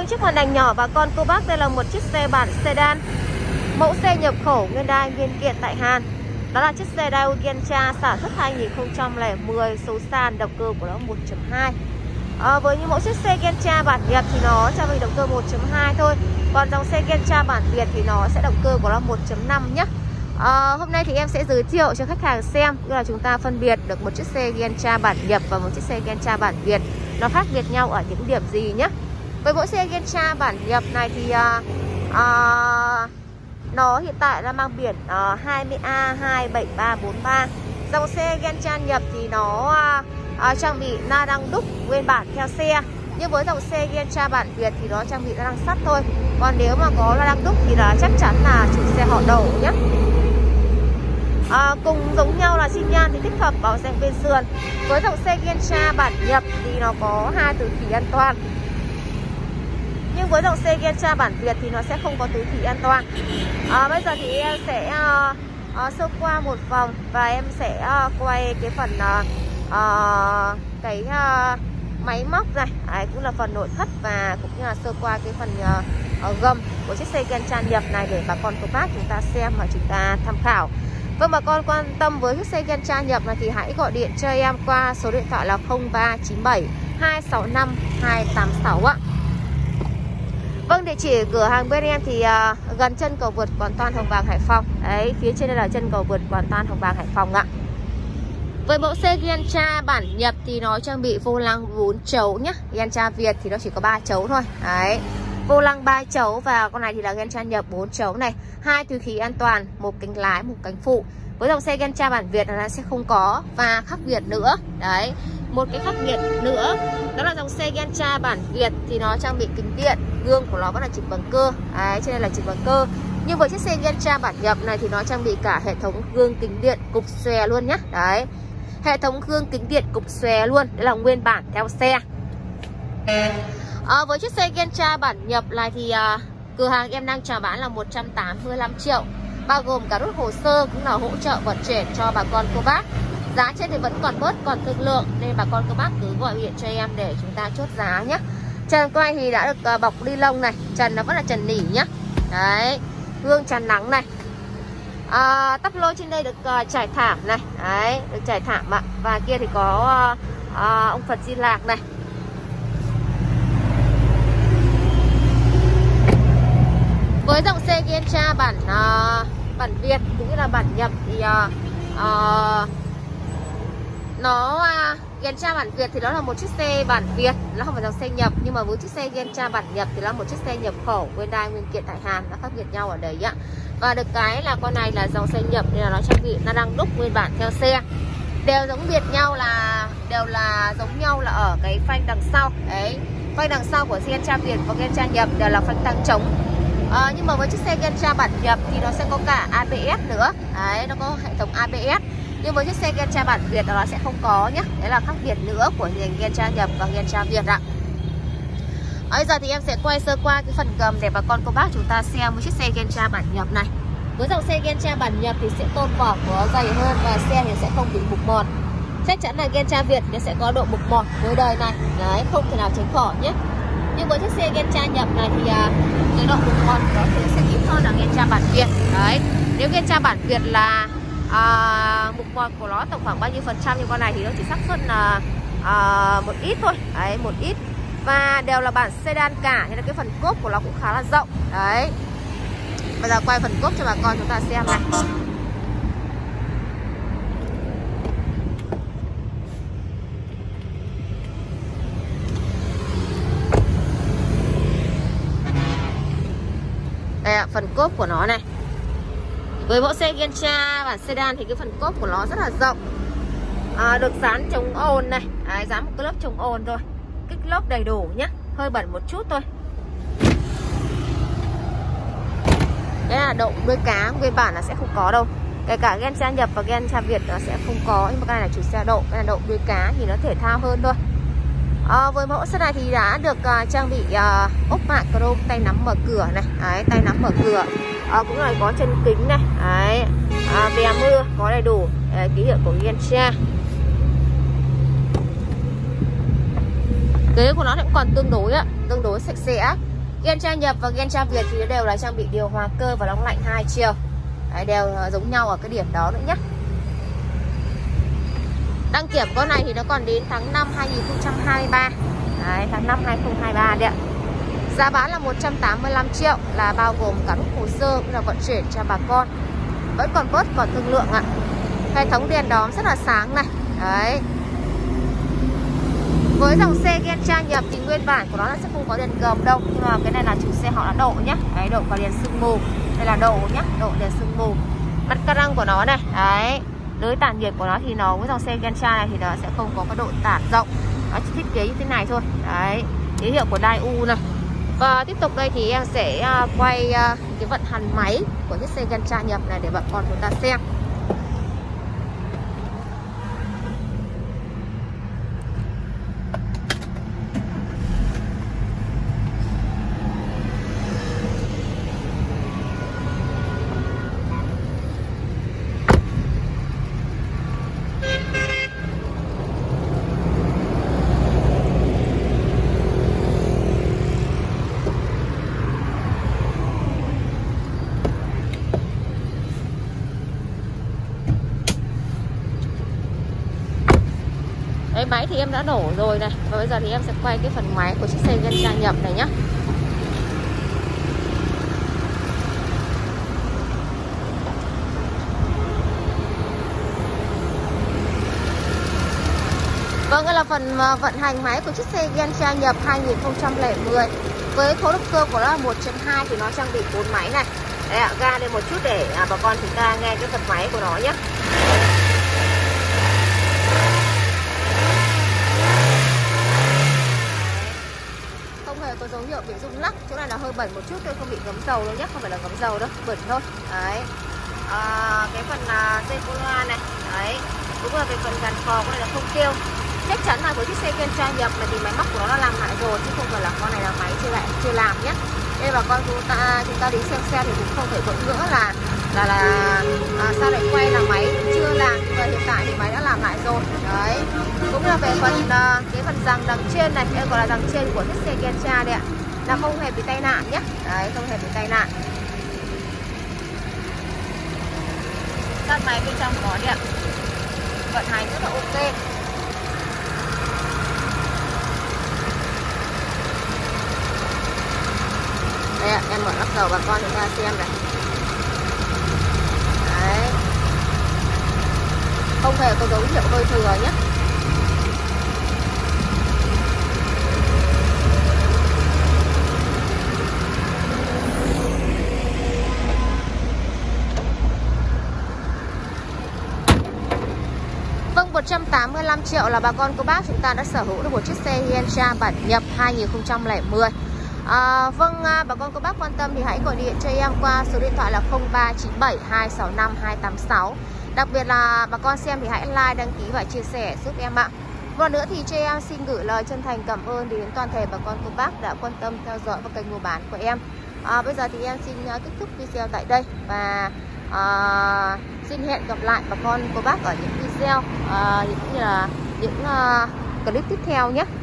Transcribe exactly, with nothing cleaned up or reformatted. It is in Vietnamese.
chiếc màn hình nhỏ bà con cô bác, đây là một chiếc xe bản sedan, mẫu xe nhập khẩu Hyundai nguyên kiện tại Hàn. Đó là chiếc xe Daewoo Gentra sản xuất hai nghìn không trăm lẻ mười, số sàn động cơ của nó một chấm hai. À, với những mẫu chiếc xe Gentra bản Nhật thì nó trang bị động cơ một chấm hai thôi. Còn dòng xe Gentra bản Việt thì nó sẽ động cơ của nó một chấm năm nhé. À, hôm nay thì em sẽ giới thiệu cho khách hàng xem như là chúng ta phân biệt được một chiếc xe Gentra bản Nhật và một chiếc xe Gentra bản Việt nó khác biệt nhau ở những điểm gì nhé. Với mẫu xe Gentra bản Nhật này thì à, à, nó hiện tại là mang biển uh, hai mươi A hai bảy ba bốn ba. Dòng xe Gentra Nhật thì nó uh, uh, trang bị la răng đúc nguyên bản theo xe. Nhưng với dòng xe Gentra bản Việt thì nó trang bị la răng sắt thôi. Còn nếu mà có la răng đúc thì là chắc chắn là chủ xe họ đổ nhé. uh, Cùng giống nhau là xi nhan thì tích hợp bảo vệ bên sườn. Với dòng xe Gentra bản Nhật thì nó có hai túi khí an toàn. Nhưng với dòng xe Gentra bản Việt thì nó sẽ không có túi khí an toàn. à, Bây giờ thì em sẽ uh, uh, sơ qua một vòng và em sẽ uh, quay cái phần uh, uh, cái uh, máy móc này. Đấy, cũng là phần nội thất và cũng như là sơ qua cái phần uh, uh, gầm của chiếc xe Gentra Nhật này để bà con cô bác chúng ta xem và chúng ta tham khảo. Vâng, bà con quan tâm với chiếc xe Gentra Nhật này thì hãy gọi điện cho em qua số điện thoại là không ba chín bảy hai sáu năm hai tám sáu ạ. Vâng, địa chỉ cửa hàng bên em thì uh, gần chân cầu vượt Quán Toan Hồng Bàng Hải Phòng. Đấy, phía trên đây là chân cầu vượt Quán Toan Hồng Bàng Hải Phòng ạ. Với mẫu xe Gentra bản Nhật thì nó trang bị vô lăng bốn chấu nhá. Gentra Việt thì nó chỉ có ba chấu thôi. Đấy, vô lăng ba chấu và con này thì là Gentra Nhật bốn chấu này, hai túi khí an toàn, một cánh lái, một cánh phụ. Với dòng xe Gentra bản Việt là nó sẽ không có. Và khác biệt nữa, đấy, một cái khác biệt nữa đó là dòng xe Gentra bản Việt thì nó trang bị kính điện, gương của nó vẫn là chỉnh bằng cơ. Đấy, trên đây là chỉnh bằng cơ. Nhưng với chiếc xe Gentra bản Nhật này thì nó trang bị cả hệ thống gương kính điện cụp xòe luôn nhá. Đấy, hệ thống gương kính điện cụp xòe luôn, đấy là nguyên bản theo xe. À, với chiếc xe Gentra bản Nhật này thì à, cửa hàng em đang chào bán là một trăm tám mươi lăm triệu, bao gồm cả rút hồ sơ cũng là hỗ trợ vận chuyển cho bà con cô bác. Giá trên thì vẫn còn bớt, còn thương lượng nên bà con cô bác cứ gọi điện cho em để chúng ta chốt giá nhé. Trần quay thì đã được uh, bọc ni lông này, trần nó vẫn là trần nỉ nhá. Đấy, gương chắn nắng này. À, tắp lô trên đây được uh, trải thảm này, đấy, được trải thảm ạ. Và kia thì có uh, uh, ông Phật Di Lạc này. Với dòng xe Gentra bản uh, bản Việt cũng như là bản Nhật thì uh, uh, nó uh, Gentra bản Việt thì nó là một chiếc xe bản Việt, nó không phải dòng xe nhập. Nhưng mà với chiếc xe Gentra bản Nhật thì nó là một chiếc xe nhập khẩu Hyundai nguyên kiện tại Hàn, nó khác biệt nhau ở đấy ạ. Và được cái là con này là dòng xe nhập nên là nó trang bị la răng đúc nguyên bản theo xe. Đều giống biệt nhau là đều là giống nhau là ở cái phanh đằng sau. Đấy, phanh đằng sau của Gentra Việt và Gentra Nhật đều là phanh tăng trống. À, nhưng mà với chiếc xe Gentra bản Nhật thì nó sẽ có cả a bê ét nữa. Đấy, nó có hệ thống a bê ét. Nhưng với chiếc xe Gentra bản Việt đó nó sẽ không có nhé. Đấy là khác biệt nữa của Gentra Nhật và Gentra Việt ạ. Bây giờ thì em sẽ quay sơ qua cái phần gầm để bà con cô bác chúng ta xem với chiếc xe Gentra bản Nhật này. Với dòng xe Gentra bản Nhật thì sẽ tôn vỏ của nó dày hơn và xe thì sẽ không bị mục mọt. Chắc chắn là Gentra Việt nó sẽ có độ mục mọt với đời này. Đấy, không thể nào tránh khỏi nhé. Nhưng với chiếc xe Gentra Nhật này thì à, cái độ mục mọt đó thì sẽ ít hơn là Gentra bản Việt. Đấy, nếu Gentra bản Việt là à, mục mọt của nó tổng khoảng bao nhiêu phần trăm, như con này thì nó chỉ xác suất là à, một ít thôi. Đấy, một ít. Và đều là bản sedan cả nên là cái phần cốp của nó cũng khá là rộng. Đấy, bây giờ quay phần cốp cho bà con chúng ta xem này. Đây ạ, phần cốp của nó này. Với mẫu xe Gentra bản sedan thì cái phần cốp của nó rất là rộng. à, Được dán chống ồn này. Đấy, dán một cái lớp chống ồn thôi, kích lốp đầy đủ nhé, hơi bẩn một chút thôi. Đây là độ đuôi cá nguyên bản là sẽ không có đâu. Kể cả Gentra Nhật và Gentra Việt nó sẽ không có. Nhưng mà cái này là chủ xe độ, cái là độ đuôi cá thì nó thể thao hơn thôi. à, Với mẫu xe này thì đã được uh, trang bị uh, ốp mạ chrome, tay nắm mở cửa này. Đấy, tay nắm mở cửa. à, Cũng là có chân kính này. Đấy, à, ve mưa có đầy đủ. Đấy, ký hiệu của Gentra. Ghế của nó cũng còn tương đối ạ, tương đối sạch sẽ. Gentra nhập và Gentra Việt thì đều là trang bị điều hòa cơ và nóng lạnh hai chiều. Đấy, đều giống nhau ở cái điểm đó nữa nhé. Đăng kiểm con này thì nó còn đến tháng năm hai nghìn không trăm hai mươi ba. Đấy, tháng năm hai nghìn không trăm hai mươi ba đấy ạ. Giá bán là một trăm tám mươi lăm triệu, là bao gồm cả lúc hồ sơ cũng là vận chuyển cho bà con. Vẫn còn bớt còn thương lượng ạ. Hệ thống đèn đóm rất là sáng này. Đấy. Với dòng xe Gentra nhập thì nguyên bản của nó sẽ không có đèn gầm đâu, nhưng mà cái này là chủ xe họ đã độ nhé. Đấy, độ cả đèn sương mù. Đây là độ nhé, độ đèn sương mù. Mặt ca răng của nó này. Đấy. Lưới tản nhiệt của nó thì nó với dòng xe Gentra này thì nó sẽ không có cái độ tản rộng. Nó chỉ thiết kế như thế này thôi. Đấy. Ký hiệu của Daewoo này. Và tiếp tục đây thì em sẽ quay cái vận hành máy của chiếc xe Gentra nhập này để bà con chúng ta xem. Đấy, máy thì em đã nổ rồi này. Và bây giờ thì em sẽ quay cái phần máy của chiếc xe Gentra nhập này nhé. Vâng, đây là phần vận hành máy của chiếc xe Gentra nhập hai nghìn không trăm lẻ mười. Với khối động cơ của nó là một chấm hai thì nó trang bị bốn máy này. Đấy ạ, ga lên một chút để à, bà con chúng ta nghe cái phần máy của nó nhé. Có dấu hiệu bị rung lắc, chỗ này là hơi bẩn một chút thôi, không bị ngấm dầu đâu nhé, không phải là ngấm dầu đâu, bẩn thôi. Đấy, à, cái phần dây cô loa này, đấy, cũng là cái phần gắn khò, con này là không kêu. Chắc chắn là với chiếc xe Gentra nhập này thì máy móc của nó đã làm lại rồi, chứ không phải là con này là máy chưa lại chưa làm nhé. Đây bà con chúng ta chúng ta đi xem xe thì cũng không thể vỡ nữa là là là à, sao lại quay là máy chưa làm, nhưng mà hiện tại thì máy đã làm lại rồi. Đấy, cũng là về phần uh, cái phần rằng đằng trên này, đây gọi là đằng trên của chiếc xe Gentra đây ạ, là không hề bị tai nạn nhé. Đấy, không hề bị tai nạn. Các máy bên trong của nó đây ạ, vận hành rất là ok. Đây ạ, em mở lắp dầu bà con chúng ta xem này. Đấy, không hề có dấu hiệu hơi thừa nhé. Vâng, một trăm tám mươi lăm triệu là bà con cô bác chúng ta đã sở hữu được một chiếc xe Gentra bản nhập hai nghìn không trăm lẻ mười. À, vâng, bà con cô bác quan tâm thì hãy gọi điện cho em qua số điện thoại là không ba chín bảy hai sáu năm hai tám sáu. Đặc biệt là bà con xem thì hãy like, đăng ký và chia sẻ giúp em ạ. Và nữa thì cho em xin gửi lời chân thành cảm ơn đến toàn thể bà con cô bác đã quan tâm theo dõi vào kênh mua bán của em. À, bây giờ thì em xin kết thúc video tại đây và à, xin hẹn gặp lại bà con cô bác ở những video à, cũng như là những uh, clip tiếp theo nhé.